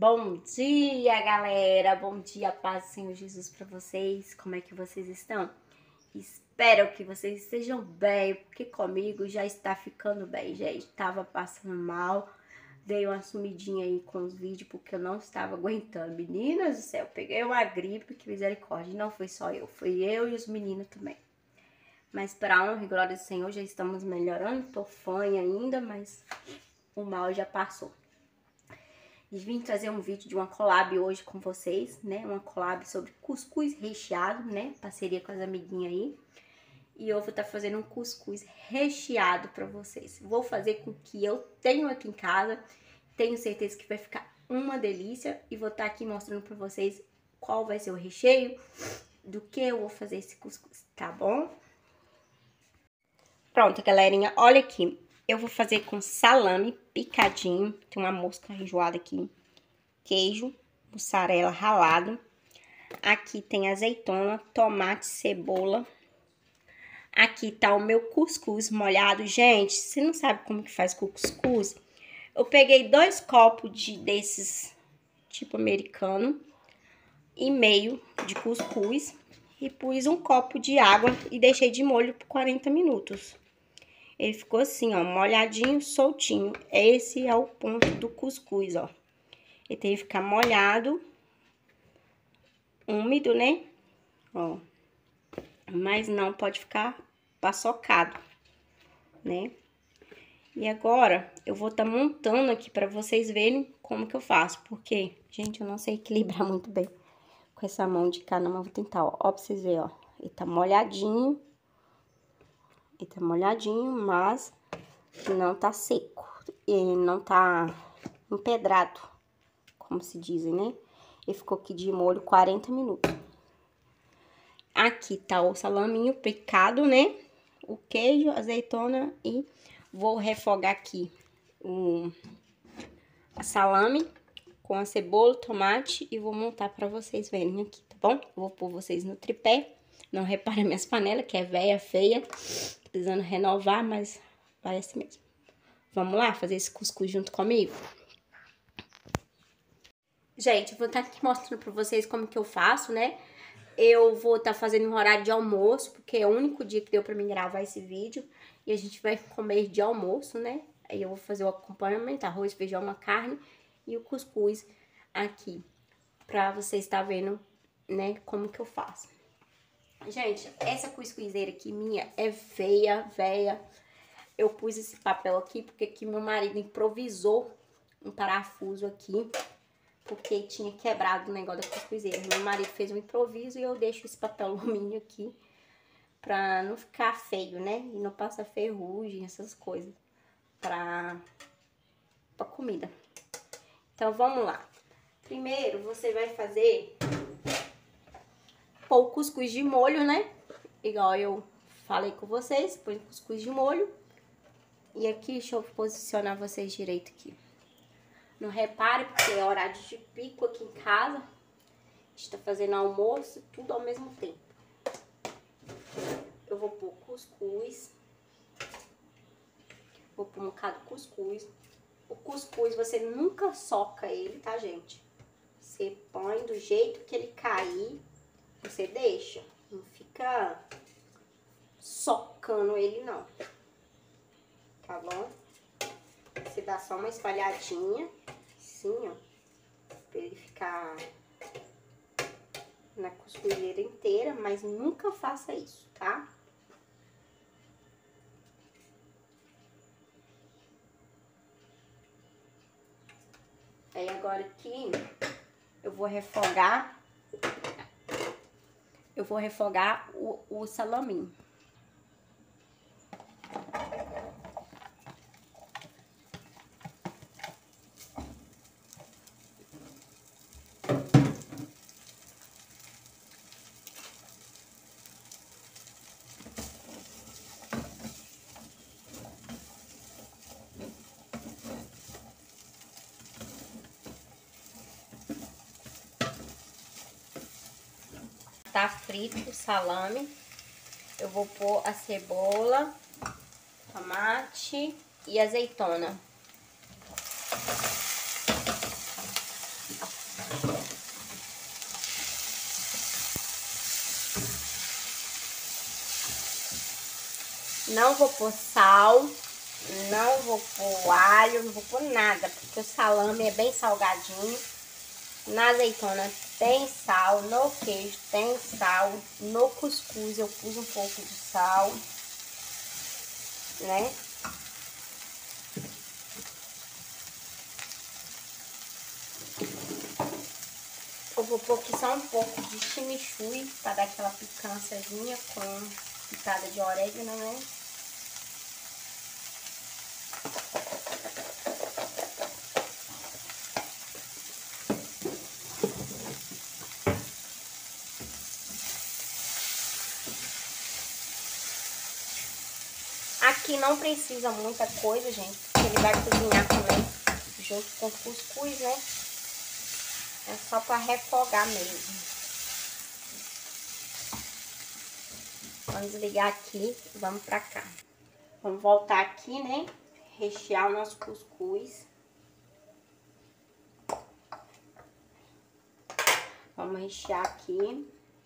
Bom dia, galera! Bom dia, paz do Senhor Jesus para vocês. Como é que vocês estão? Espero que vocês estejam bem, porque comigo já está ficando bem, gente. Tava passando mal, dei uma sumidinha aí com os vídeos, porque eu não estava aguentando. Meninas do céu, peguei uma gripe, que misericórdia. Não foi só eu, foi eu e os meninos também. Mas para a honra e glória do Senhor, já estamos melhorando. Tô fanha ainda, mas o mal já passou. E vim trazer um vídeo de uma collab hoje com vocês, né? Uma collab sobre cuscuz recheado, né? Parceria com as amiguinhas aí. E eu vou estar fazendo um cuscuz recheado pra vocês. Vou fazer com o que eu tenho aqui em casa. Tenho certeza que vai ficar uma delícia. E vou estar aqui mostrando pra vocês qual vai ser o recheio, do que eu vou fazer esse cuscuz, tá bom? Pronto, galerinha, olha aqui. Eu vou fazer com salame picadinho, tem uma mosca enjoada aqui, queijo, mussarela ralado. Aqui tem azeitona, tomate, cebola. Aqui tá o meu cuscuz molhado. Gente, você não sabe como que faz cuscuz? Eu peguei 2 copos desses, tipo americano, e meio de cuscuz. E pus 1 copo de água e deixei de molho por 40 minutos. Ele ficou assim, ó, molhadinho, soltinho. Esse é o ponto do cuscuz, ó. Ele tem que ficar molhado, úmido, né? Ó. Mas não pode ficar paçocado, né? E agora, eu vou estar montando aqui pra vocês verem como que eu faço. Porque, gente, eu não sei equilibrar muito bem com essa mão de cá, não, mas vou tentar, ó. Ó, pra vocês verem, ó. Ele tá molhadinho. Ele tá molhadinho, mas não tá seco. E não tá empedrado, como se dizem, né? Ele ficou aqui de molho 40 minutos. Aqui tá o salaminho picado, né? O queijo, azeitona e vou refogar aqui a salame com a cebola, tomate e vou montar pra vocês verem aqui, tá bom? Vou pôr vocês no tripé. Não reparem minhas panelas, que é velha, feia. Precisando renovar, mas vai assim mesmo. Vamos lá fazer esse cuscuz junto comigo? Gente, eu vou estar aqui mostrando pra vocês como que eu faço, né? Eu vou estar fazendo um horário de almoço, porque é o único dia que deu pra mim gravar esse vídeo. E a gente vai comer de almoço, né? Aí eu vou fazer o acompanhamento, arroz, feijão, uma carne e o cuscuz aqui. Pra vocês estar vendo, né, como que eu faço. Gente, essa cuscuzeira aqui minha é feia, velha. Eu pus esse papel aqui porque aqui meu marido improvisou um parafuso aqui. Porque tinha quebrado o negócio da cuscuzeira. Meu marido fez um improviso e eu deixo esse papel alumínio aqui pra não ficar feio, né? E não passar ferrugem, essas coisas pra comida. Então, vamos lá. Primeiro, você vai pôr o cuscuz de molho, né? Igual eu falei com vocês, põe cuscuz de molho. E aqui, deixa eu posicionar vocês direito aqui. Não repare, porque é horário de pico aqui em casa. A gente tá fazendo almoço, tudo ao mesmo tempo. Eu vou pôr cuscuz. Vou pôr um bocado de cuscuz. O cuscuz, você nunca soca ele, tá, gente? Você põe do jeito que ele cair, você deixa. Não fica socando ele, não. Tá bom? Você dá só uma espalhadinha, assim, ó, pra ele ficar na cuscuzeira inteira, mas nunca faça isso, tá? Aí agora aqui eu vou refogar o salaminho. Tá frito o salame. Eu vou pôr a cebola, tomate e azeitona. Não vou pôr sal, não vou pôr alho, não vou pôr nada, porque o salame é bem salgadinho. Na azeitona tem sal, no queijo tem sal, no cuscuz eu pus um pouco de sal, né? Eu vou pôr aqui só um pouco de chimichurri para dar aquela picânciazinha com pitada de orégano, né? Aqui não precisa muita coisa, gente, porque ele vai cozinhar também junto com o cuscuz, né? É só para refogar mesmo. Vamos desligar aqui e vamos pra cá. Vamos voltar aqui, né? Rechear o nosso cuscuz. Vamos rechear aqui.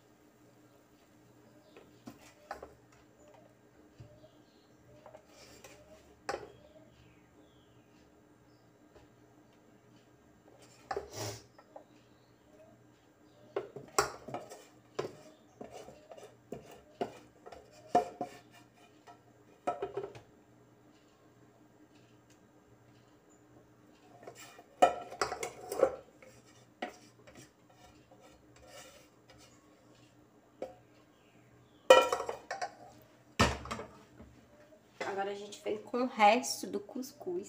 Agora a gente vem com o resto do cuscuz.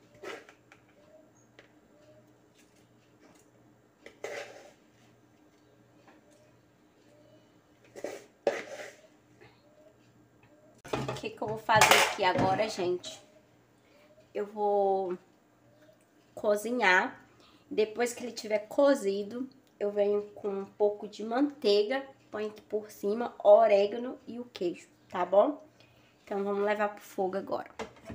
O que eu vou fazer aqui agora, gente? Eu vou cozinhar. Depois que ele tiver cozido, eu venho com um pouco de manteiga, põe aqui por cima, orégano e o queijo, tá bom? Então, vamos levar pro fogo agora.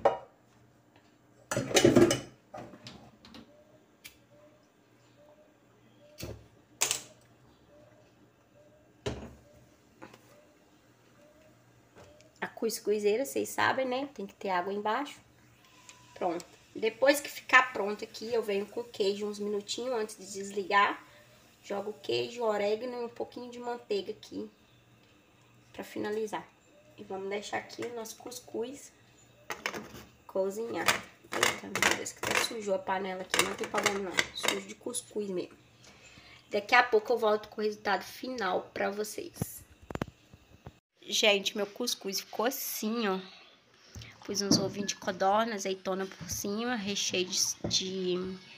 A cuscuzeira, vocês sabem, né? Tem que ter água embaixo. Pronto. Depois que ficar pronto aqui, eu venho com o queijo uns minutinhos antes de desligar. Jogo o queijo, orégano e um pouquinho de manteiga aqui pra finalizar. E vamos deixar aqui o nosso cuscuz cozinhar. Eita, meu Deus, que até sujou a panela aqui, não tem problema não. Sujo de cuscuz mesmo. Daqui a pouco eu volto com o resultado final pra vocês. Gente, meu cuscuz ficou assim, ó. Pus uns ovinhos de codorna, azeitona por cima, recheio de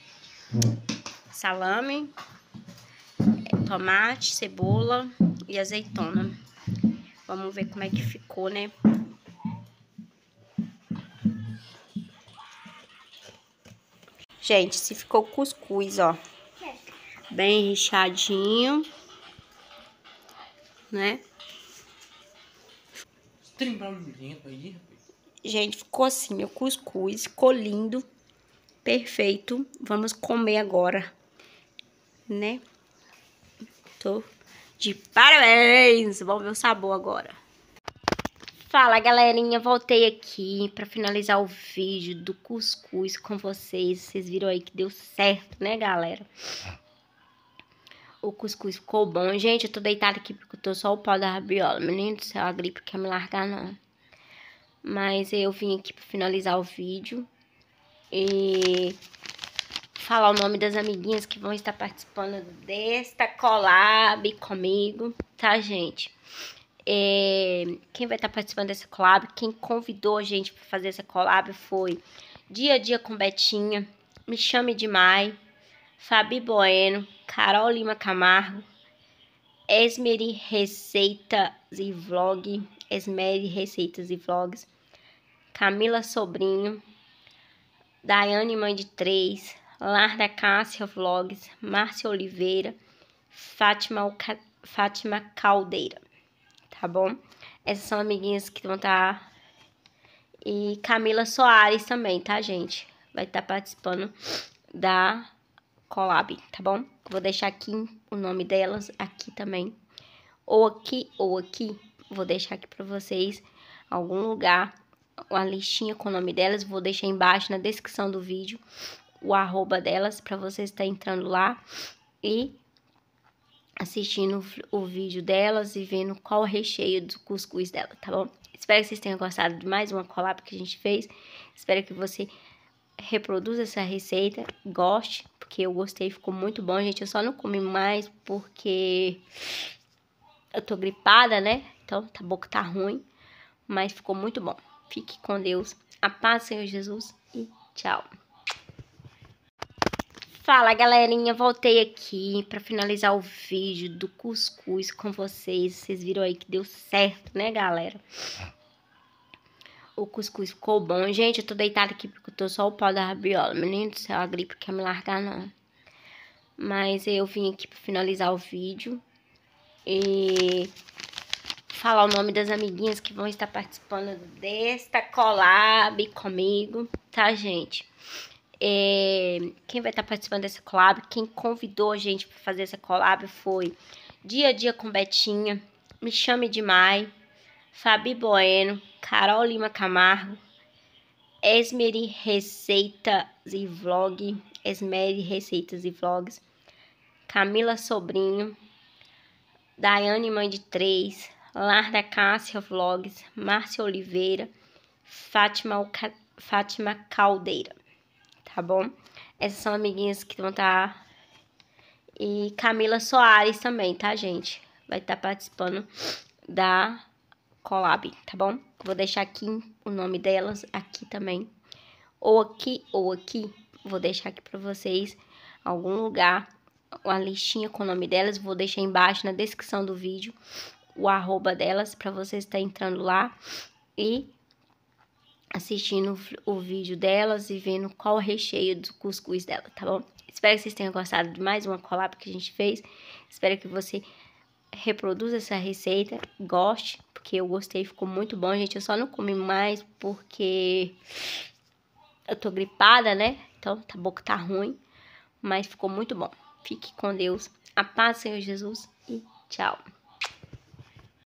salame, tomate, cebola e azeitona. Vamos ver como é que ficou, né? Gente, se ficou cuscuz, ó, bem recheadinho, né? Gente, ficou assim, meu cuscuz, ficou lindo, perfeito. Vamos comer agora, né? Tô de parabéns! Vamos ver o sabor agora. Fala, galerinha, voltei aqui pra finalizar o vídeo do cuscuz com vocês. Vocês viram aí que deu certo, né, galera? O cuscuz ficou bom. Gente, eu tô deitada aqui porque eu tô só o pau da rabiola. Menino do céu, a gripe quer me largar, não. Mas eu vim aqui pra finalizar o vídeo e falar o nome das amiguinhas que vão estar participando desta collab comigo, tá, gente? Quem vai estar participando dessa collab, quem convidou a gente para fazer essa collab foi Dia a Dia com Betinha, Me Chame de Mai, Fabi Bueno, Carol Lima Camargo, Esmeri Receitas e Vlog, Esmeri Receitas e Vlogs, Camila Sobrinho, Daiane Mãe de 3, Larda Cássia Vlogs, Márcia Oliveira, Fátima Caldeira, tá bom? Essas são amiguinhas que vão estar. E Camila Soares também, tá, gente? Vai estar participando da collab, tá bom? Vou deixar aqui o nome delas aqui também. ou aqui. Vou deixar aqui pra vocês algum lugar, uma listinha com o nome delas. Vou deixar embaixo na descrição do vídeo o arroba delas pra vocês estarem entrando lá e assistindo o vídeo delas e vendo qual o recheio do cuscuz dela, tá bom? Espero que vocês tenham gostado de mais uma collab que a gente fez. Espero que você reproduza essa receita, goste, porque eu gostei, ficou muito bom, gente. Eu só não comi mais porque eu tô gripada, né? Então a boca tá ruim, mas ficou muito bom. Fique com Deus, a paz do Senhor Jesus e tchau. Fala, galerinha, voltei aqui pra finalizar o vídeo do cuscuz com vocês. Vocês viram aí que deu certo, né, galera? O cuscuz ficou bom. Gente, eu tô deitada aqui porque eu tô só o pó da rabiola. Menino do céu, a gripe quer me largar, não. Mas eu vim aqui pra finalizar o vídeo e falar o nome das amiguinhas que vão estar participando desta collab comigo, tá, gente? Quem vai estar participando dessa collab, quem convidou a gente para fazer essa collab foi Dia a Dia com Betinha, Me Chame de Mai, Fabi Bueno, Carol Lima Camargo, Esmeri Receitas e Vlogs, Camila Sobrinho, Daiane Mãe de 3, Larda Cássia Vlogs, Márcia Oliveira, Fátima Caldeira. Tá bom? Essas são amiguinhas que vão estar... E Camila Soares também, tá, gente? Vai estar participando da collab, tá bom? Vou deixar aqui o nome delas, aqui também. Ou aqui. Vou deixar aqui pra vocês algum lugar, uma listinha com o nome delas. Vou deixar embaixo na descrição do vídeo o arroba delas pra vocês estarem entrando lá e assistindo o vídeo delas e vendo qual o recheio do cuscuz dela, tá bom? Espero que vocês tenham gostado de mais uma collab que a gente fez. Espero que você reproduza essa receita, goste, porque eu gostei, ficou muito bom, gente. Eu só não comi mais porque eu tô gripada, né? Então a boca tá ruim, mas ficou muito bom. Fique com Deus, a paz do Senhor Jesus e tchau.